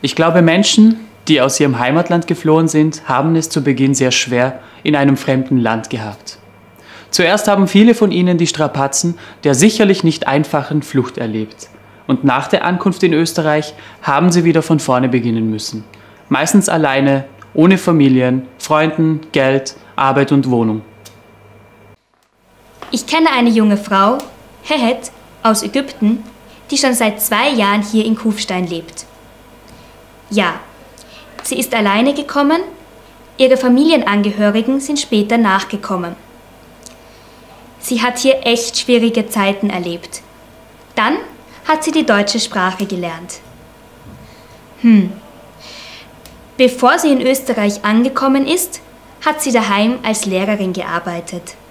Ich glaube, Menschen, die aus ihrem Heimatland geflohen sind, haben es zu Beginn sehr schwer in einem fremden Land gehabt. Zuerst haben viele von ihnen die Strapazen der sicherlich nicht einfachen Flucht erlebt. Und nach der Ankunft in Österreich haben sie wieder von vorne beginnen müssen. Meistens alleine, ohne Familien, Freunden, Geld, Arbeit und Wohnung. Ich kenne eine junge Frau, Hehet, aus Ägypten, die schon seit 2 Jahren hier in Kufstein lebt. Ja, sie ist alleine gekommen, ihre Familienangehörigen sind später nachgekommen. Sie hat hier echt schwierige Zeiten erlebt. Dann hat sie die deutsche Sprache gelernt. Bevor sie in Österreich angekommen ist, hat sie daheim als Lehrerin gearbeitet.